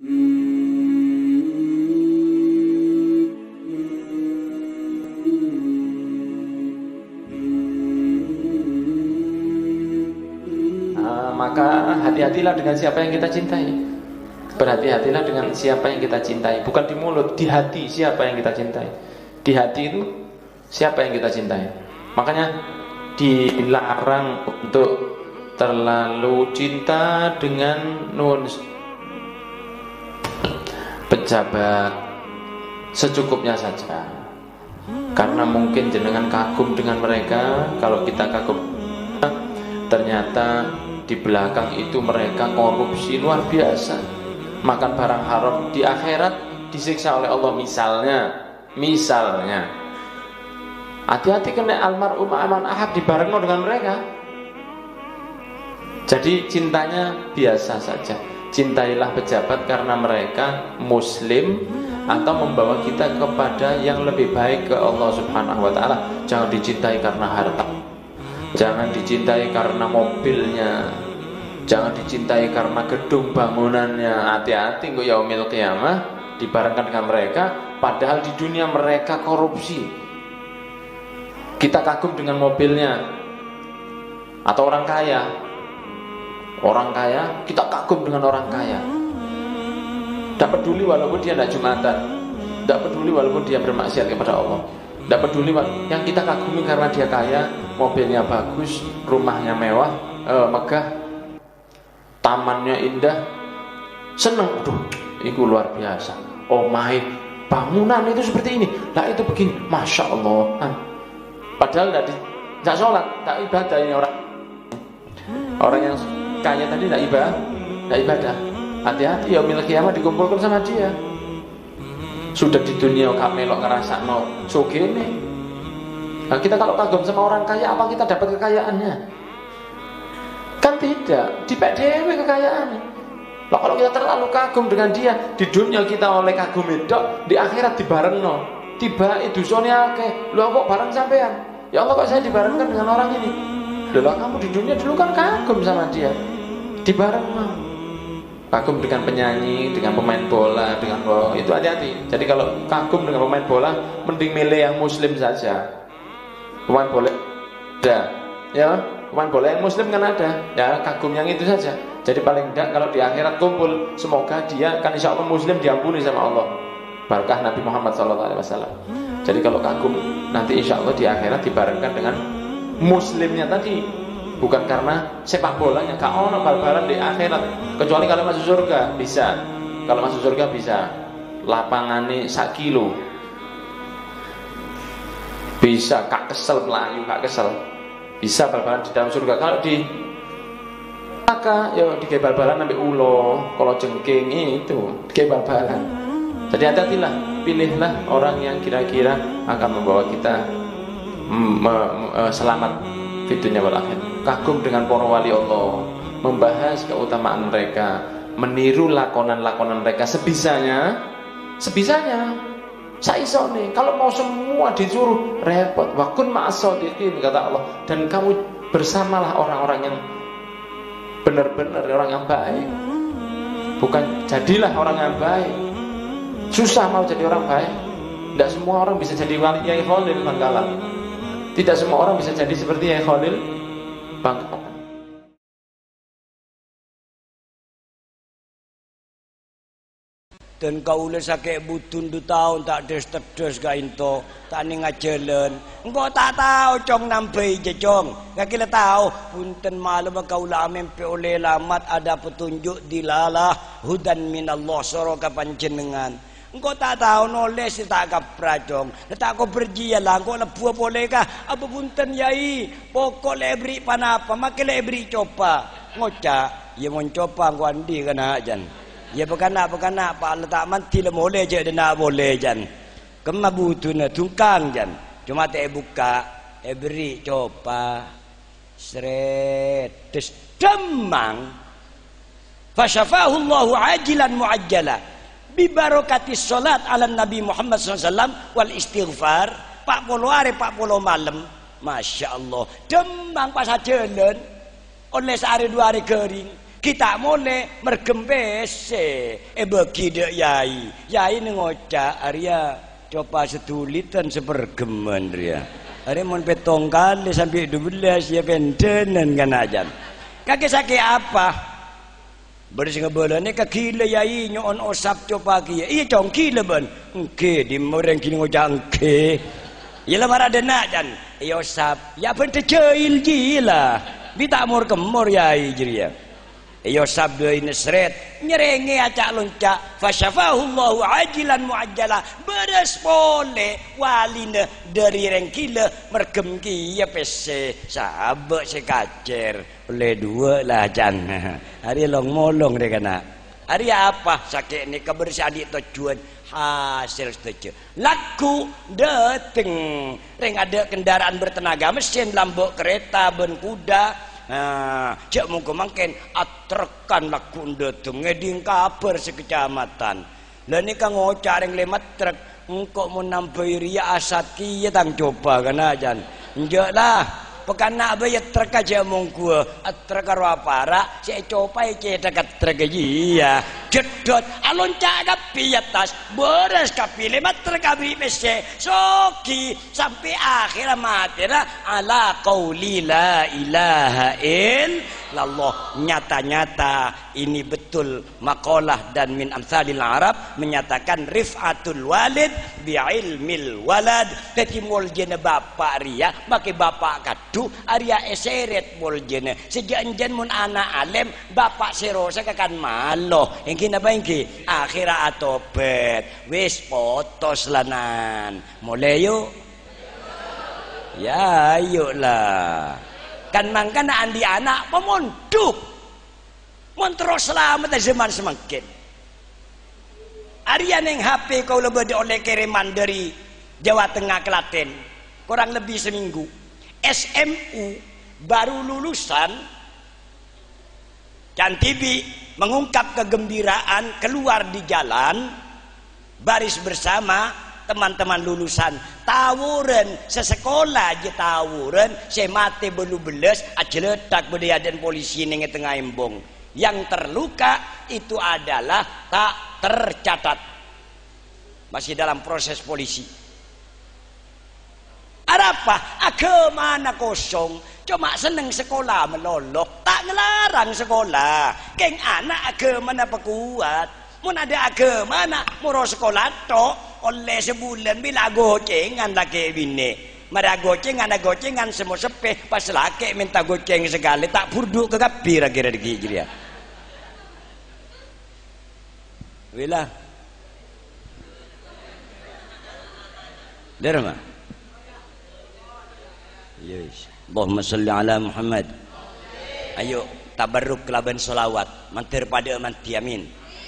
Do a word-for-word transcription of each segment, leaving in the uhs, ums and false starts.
Maka hati-hatilah dengan siapa yang kita cintai. Berhati-hatilah dengan siapa yang kita cintai. Bukan di mulut, di hati siapa yang kita cintai. Di hati itu siapa yang kita cintai. Makanya dilarang untuk terlalu cinta dengan nun pejabat, secukupnya saja. Karena mungkin jenengan kagum dengan mereka. Kalau kita kagum, ternyata di belakang itu mereka korupsi luar biasa, makan barang haram, di akhirat disiksa oleh Allah. Misalnya misalnya hati-hati kena almarhum aman ahab dibarengno dengan mereka. Jadi cintanya biasa saja. Cintailah pejabat karena mereka muslim atau membawa kita kepada yang lebih baik ke Allah Subhanahu wa taala. Jangan dicintai karena harta. Jangan dicintai karena mobilnya. Jangan dicintai karena gedung bangunannya. Hati-hati kok yaumil qiyamah dibarengkan dengan mereka, padahal di dunia mereka korupsi. Kita kagum dengan mobilnya. Atau orang kaya. Orang kaya, kita kagum dengan orang kaya. Tidak peduli walaupun dia tidak jumatan, tidak peduli walaupun dia bermaksiat kepada Allah. Tidak peduli, yang kita kagumi karena dia kaya, mobilnya bagus, rumahnya mewah, eh, megah, tamannya indah, seneng. Aduh, itu luar biasa. Oh my, bangunan itu seperti ini, lah itu begini, masya Allah. Padahal tidak sholat, tidak ibadah ini orang. Orang yang kaya tadi tidak ibadah, tidak ibadah. Hati-hati ya, yaumil qiyamah dikumpulkan sama dia. Sudah di dunia gak melok ngerasakno sugene. Nah, kita kalau kagum sama orang kaya, apa kita dapat kekayaannya? Kan tidak, di P D W kekayaannya. Lah kalau kita terlalu kagum dengan dia, di dunia kita oleh kagum itu, di akhirat dibarengno. Tiba itu soalnya akeh. Loh kok bareng sampean? Ya Allah, kok saya dibarengkan dengan orang ini? Loh kamu di dunia dulu kan kagum sama dia. Dibarengno. Kagum dengan penyanyi, dengan pemain bola, dengan oh, itu hati-hati. Jadi kalau kagum dengan pemain bola, mending milih yang muslim saja. Pemain bola ada, ya, pemain bola yang muslim kan ada, ya kagum yang itu saja. Jadi paling tidak kalau di akhirat kumpul, semoga dia kan insya Allah muslim diampuni sama Allah. Barakah Nabi Muhammad shallallahu alaihi wasallam. Jadi kalau kagum nanti insya Allah di akhirat dibarengkan dengan muslimnya tadi. Bukan karena sepak bolanya, gak ono bal-balan di akhirat. Kecuali kalau masuk surga bisa. Kalau masuk surga bisa. Lapangannya sak kilo. Bisa, kak kesel melayu, kak kesel. Bisa bal-balan di dalam surga. Kalau di maka ya di bal-balan sampai ulo, kalau jengking itu di bal-balan. Jadi hati-hatilah, pilihlah orang yang kira-kira akan membawa kita selamat fitunya wal akhir. Kagum dengan para wali Allah, membahas keutamaan mereka, meniru lakonan-lakonan mereka sebisanya, sebisanya. Saisone, kalau mau semua disuruh repot. Wakun ma'as-shodiqin kata Allah, dan kamu bersamalah orang-orang yang benar-benar orang yang baik. Bukan jadilah orang yang baik. Susah mau jadi orang baik. Tidak semua orang bisa jadi wali Yai Khalil Bangkalan. Tidak semua orang bisa jadi seperti Yai Khalil Bangkalan. Dan kau boleh sakit butun du tahun tak des terdes ka into tak ning ngajelen engko tak tahu cong nampai je cong gak kira tahu punten malam kau la mempe oleh lamat ada petunjuk dilalah hudan minallah soroka panjenengan engko tak tahu noles tak kapra cong tak kau berjia lah engko lebu boleh kah apa punten yai pokok lebri panapa mak lebri coba ngocak ya mon coba engko andi kana jan. Ya bukan nak bukan nak pak letak mati le boleh je nak boleh jan. Kemabutuna tungkang jan. Cuma tak buka, eh beri coba. Seret des demang. Fasyafahu Allahu ajilan muajjala. Bi barakati salat ala Nabi Muhammad sallallahu alaihi wasallam wal istighfar. Pak puluh hari pak puluh malam. Masya Allah. Demang pas jalan. Oleh sehari dua hari kering. kita mulai mergembese eh bagi dek yai yai ini ngocak Arya coba setulitan sepergemen dia Arya mau petong kali sampai dua belas ya pendenan kan ajan kakek sakit apa bersih ngebolanya kegila yai nyon osap coba kia iya cong gila ben engke di mereng kini ngocak engke iya lah marah dena ajan iya osap ya ben terjail gila bita mur kemur yai jeria Iyo sabda ini seret nyerengi acak loncak fasyafahullahu ajilan muajjala beres boleh waline dari rengkile mergem kia pese sabak sekacer oleh dua lah jan hari long molong deh kena hari apa sakit ni kebersihan adik tujuan hasil setuju laku dateng reng ada kendaraan bertenaga mesin lambok kereta ben kuda nah, cek mungkin makin atrekan laku ndetung ngeding kabar sekecamatan. Lah ni kang ngocak yang lemat truk engkau mau nampai ria asat kia tang coba kan ajan. Njak lah pekan nak bayar truk aja mungku truk karo apara saya coba aja dekat truk iya jedot alon cak kapi atas beres kapi lemat truk kapi mese soki sampai akhir mati lah ala qauli la ilaha illallah nyata-nyata ini betul makalah dan min amsalil Arab menyatakan rif'atul walid bi'ilmil walad jadi muljena bapak ria maka bapak kadu Arya eseret muljena sejak enjen mun anak alim bapak serosa kakan malo yang kina baingki akhirah atobet wis potos lanan mulai yuk ya yuk lah kan mangkana andi anak pemunduk montro selamat zaman semakin Arya neng H P kau lebih oleh kiriman dari Jawa Tengah Klaten kurang lebih seminggu S M U baru lulusan Cantibi mengungkap kegembiraan keluar di jalan baris bersama teman-teman lulusan tawuran sesekolah aja tawuran saya mati belu beles aja letak budaya dan polisi ini tengah embong yang terluka itu adalah tak tercatat masih dalam proses polisi ada apa agama anak kosong cuma seneng sekolah melolok tak ngelarang sekolah keng anak agama apa kuat mun ada agama anak murah sekolah tok oleh sebulan bila gocengan laki bini mara gocengan ada gocengan semua sepeh pas laki minta goceng sekali tak burdu ke kapir kira-kira dia wila derma yes Allahumma salli ala Muhammad ayo tabarruk kelaban solawat mantir pada manti amin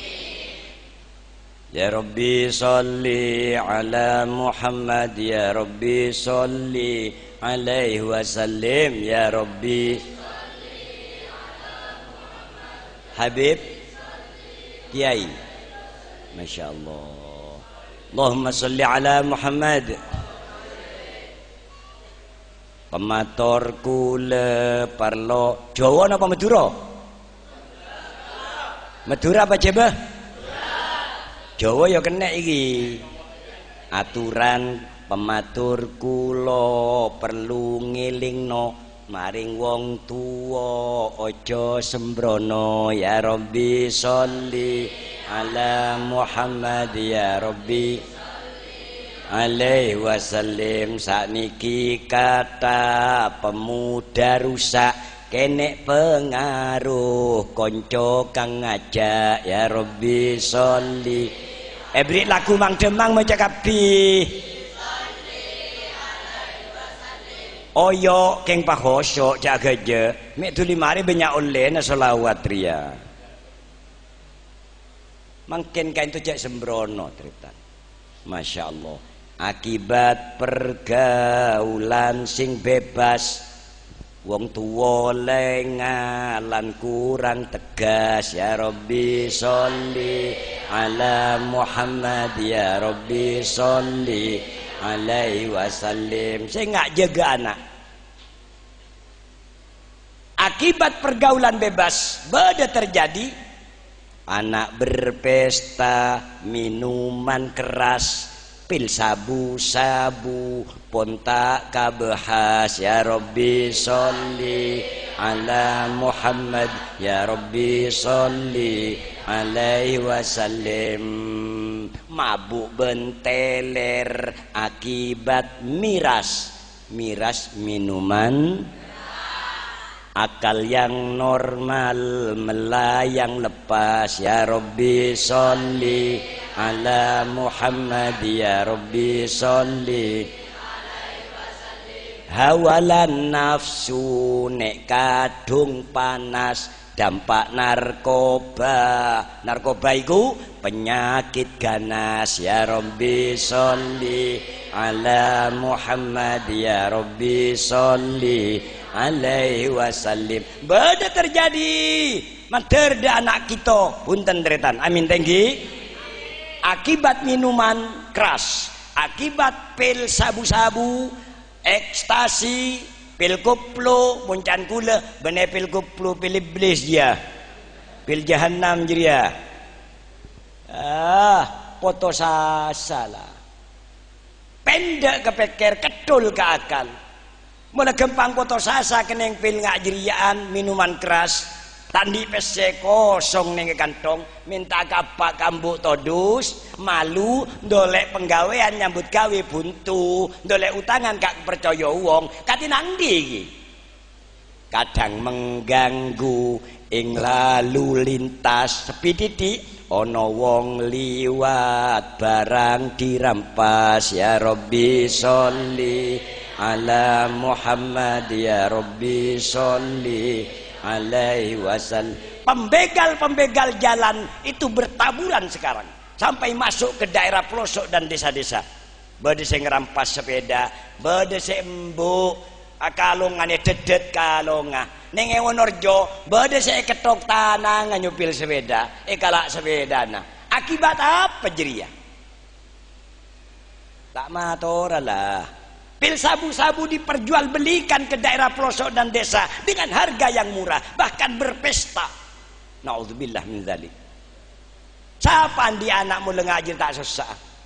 ya Rabbi salli ala Muhammad ya Rabbi salli alaihi wasallim ya Rabbi Habib Kiai Masya Allah Allahumma salli ala Muhammad pemator kula parlo Jawa apa Madura Madura apa coba Jawa ya kena iki aturan pematur kula perlu ngelingno maring wong tuwa aja sembrono ya Rabbi sholli ala Muhammad ya Rabbi alaihi wasallim sakniki kata pemuda rusak kenek pengaruh konco kang ngajak ya Rabbi sholli eh beri lagu Mang Demang mau cakapi oyo keng pahoso jaga je mek tuli mari banyak oleh na solawat ria mungkin kain tu jak sembrono cerita Masya Allah akibat pergaulan sing bebas wong tuwa lengalan kurang tegas ya Rabbi sholli ala Muhammad ya Rabbi sholli alaihi wasallim saya nggak jaga anak Akibat pergaulan bebas beda terjadi anak berpesta minuman keras, pil sabu-sabu ponta kabehas. Ya Rabbi sholli ala Muhammad, ya Rabbi sholli alaihi wasallim. Mabuk benteler akibat miras, miras minuman. Akal yang normal melayang lepas. Ya Rabbi sholli ala Muhammad, ya Rabbi sholli. Hawalan nafsu nek kadung panas, dampak narkoba. Narkoba iku penyakit ganas. Ya Rabbi sholli ala Muhammad, ya Rabbi sholli alaihi wasallim. Beda terjadi materda anak kita punten deretan. Amin tinggi. Akibat minuman keras, akibat pil sabu-sabu, ekstasi, pil koplo, muncan kula, bener pil koplo, pil iblis dia, pil jahannam dia. Ah, foto sasalah. Pendek kepikir, ketul ke akal. Mulai gempang foto sasa keneng pil ngak jeriaan minuman keras, tandi pese kosong neng kantong, minta kapak kambuk todus, malu, dolek penggawean nyambut gawe buntu, dolek utangan gak percaya wong, kati nangdi. Kadang mengganggu ing lalu lintas sepi titik, ono wong liwat barang dirampas. Ya Rabbi sholli ala Muhammad, ya Rabbi sholli alaihi wasallam. Pembegal-pembegal jalan itu bertaburan sekarang sampai masuk ke daerah pelosok dan desa-desa. Bade sing ngerampas sepeda, bade sing embuk kalongane dedet kalonga. Ning Wonorejo bade sing ketok tanah nganyupil sepeda, e kalak sepedana. Akibat apa jeria? Tak matoralah. Pil sabu-sabu diperjualbelikan ke daerah pelosok dan desa dengan harga yang murah, bahkan berpesta. Nauzubillah min dzalik. Siapa di anakmu lengaji tak susah?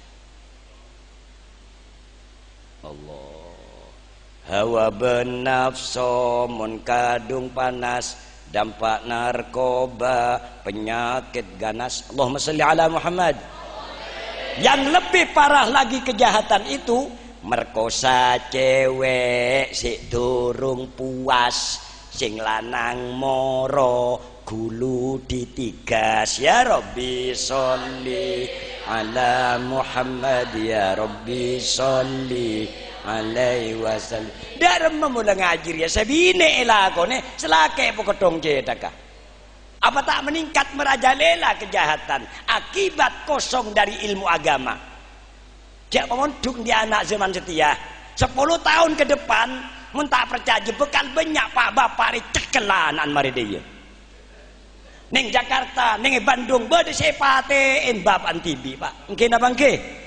Allah. Hawa benafso mun kadung panas, dampak narkoba, penyakit ganas. Allahumma sholli ala Muhammad. Yang lebih parah lagi kejahatan itu, merkosa cewek sik durung puas, sing lanang moro gulu ditigas. Ya Rabbi sholli ala Muhammad, ya Rabbi sholli alaihi wasallam. Darem memula ngajir ya sabine elakone selake pokotong cetaka. Apa tak meningkat merajalela kejahatan akibat kosong dari ilmu agama. Cek pemonduk di anak zaman setia sepuluh tahun ke depan mun tak percaya bekal banyak pak bapak cekelanan mari dia. Ning Jakarta, ning Bandung bade sepate en bab antibi pak. Engke napa engke?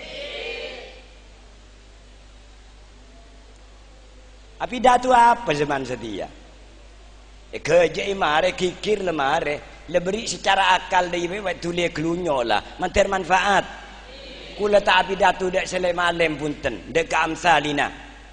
Api datu apa zaman setia? E kerja mare kikir lemare, leberi secara akal dai we tulie glunyo lah, manter manfaat. Kula tak api datu dek selai malam punten, dek amsalina.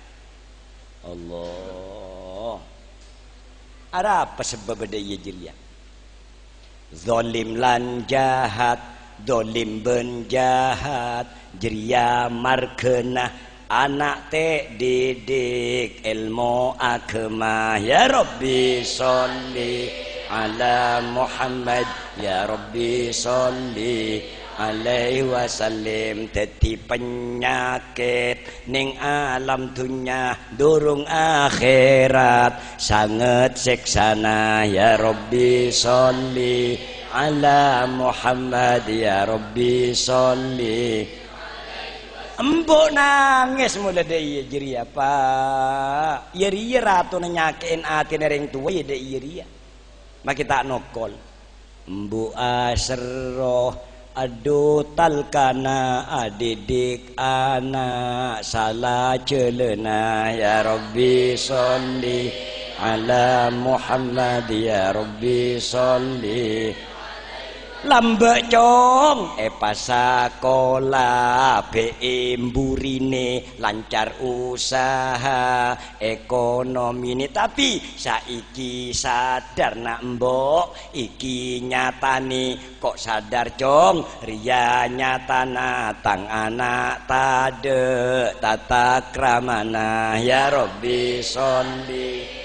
Allah. Ada apa sebab dia jelia? Zalim lan jahat, zalim ben jahat, jeria markena. Anak te didik ilmu agama. Ya Rabbi sholli ala Muhammad, ya Rabbi sholli alaihi wasallim. Dadi penyakit ning alam dunya durung akhirat sanget siksana. Ya Rabbi sholli ala Muhammad, ya Rabbi sholli. Embok nangis mulai dia jeria pak. Yeria ratu nanyakin hati nering tua ya dia yeria. Maka tak nokol. Embok asroh adu talkana adidik anak salah celena. Ya Rabbi sholli ala Muhammad ya Rabbi sholli lambek cong e pasakola be imburine lancar usaha ekonomi ini tapi saiki sadar nak mbok iki nyatani kok sadar cong ria nyatana tang anak tade tata kramana ya Rabbi sholli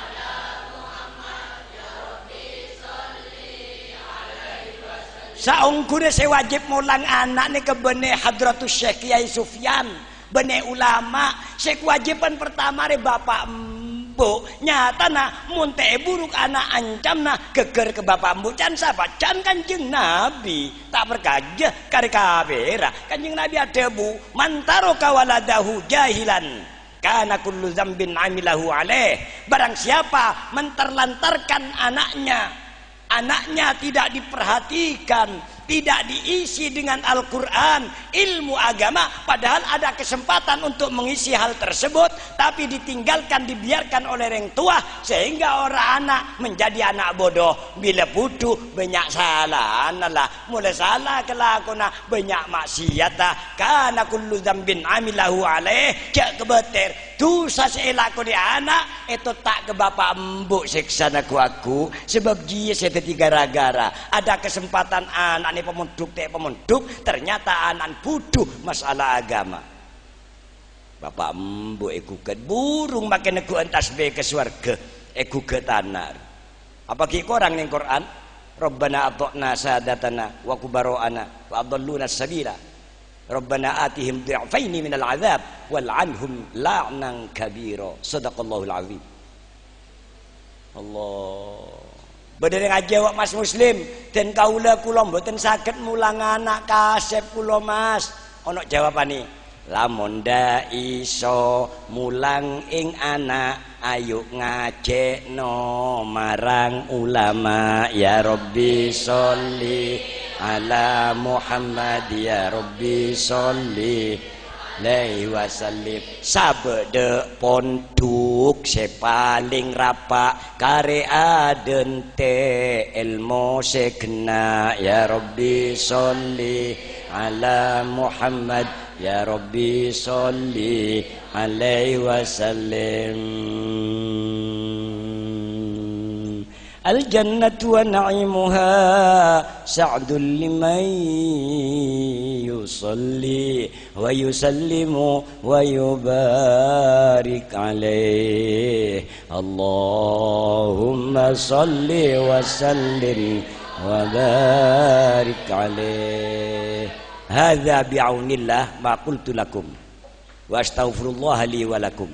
saunggune saya wajib mulang anak nih ke bene Hadratus Syekh Kiai Sufyan bene ulama saya kewajiban pertama re bapak embu nyata na munte buruk anak ancam na geger ke bapak embu can sahabat can kanjeng Nabi tak berkajah kari kabera kanjeng Nabi ada bu mantaro kawaladahu jahilan karena kullu zambin amilahu alaih barang siapa menterlantarkan anaknya anaknya tidak diperhatikan, tidak diisi dengan Al-Quran, ilmu agama, padahal ada kesempatan untuk mengisi hal tersebut, tapi ditinggalkan, dibiarkan oleh orang tua, sehingga orang anak menjadi anak bodoh. Bila bodoh banyak salah, analah mulai salah kelakona banyak maksiat. Karena kullu dzambin amilahu alaih, jak kebeter dosa seelaku di anak itu tak ke bapak embuk siksa aku aku sebab dia seteti gara-gara ada kesempatan anak ini pemunduk teh pemunduk ternyata anak buduh masalah agama bapak embuk ekuket burung makin aku entas be ke surga ekuket tanar apa ki korang ning Quran Rabbana atokna sadatana wa kubaroana wa adalluna sabila Rabbana atihim du'afaini minal azab wal'anhum la'nan kabira sadaqallahul azim Allah bener ngajawab mas muslim dan kaula kula mboten saged mulang anak kasep kula mas ana jawabane lamun ndak iso mulang ing anak ayo ngajekno marang ulama ya Rabbi sholli ala Muhammad ya Rabbi sholli alaihi wasallim sabede ponduk sepaling rapak kare adente ilmu sekena ya Rabbi sholli ala Muhammad ya Rabbi sholli alaihi wasallim الجنة ونعيمها سعد لمن يصلي ويسلم ويبارك عليه اللهم صل وسلم وبارك عليه هذا بعون الله ما قلت لكم وأستغفر الله لي ولكم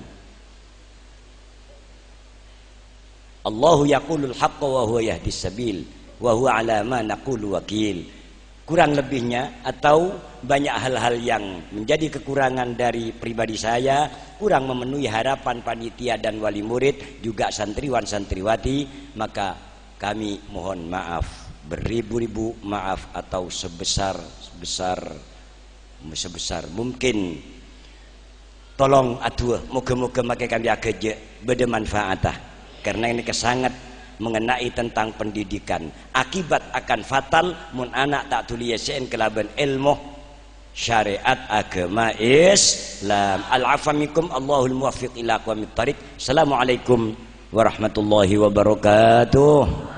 Allahu yaqulul haqqa wa huwa yahdis sabil wa huwa ala ma naqulu wakil. Kurang lebihnya atau banyak hal-hal yang menjadi kekurangan dari pribadi saya, kurang memenuhi harapan panitia dan wali murid juga santriwan santriwati, maka kami mohon maaf beribu-ribu maaf atau sebesar sebesar sebesar mungkin. Tolong aduh moga-moga make kami ageje bede manfaatah. Karena ini kesangat mengenai tentang pendidikan. Akibat akan fatal mun anak tak tuliasen kelaban ilmu syariat agama Islam. Al-afamikum Allahul muwaffiq ila aqwamit thariq. Assalamualaikum warahmatullahi wabarakatuh.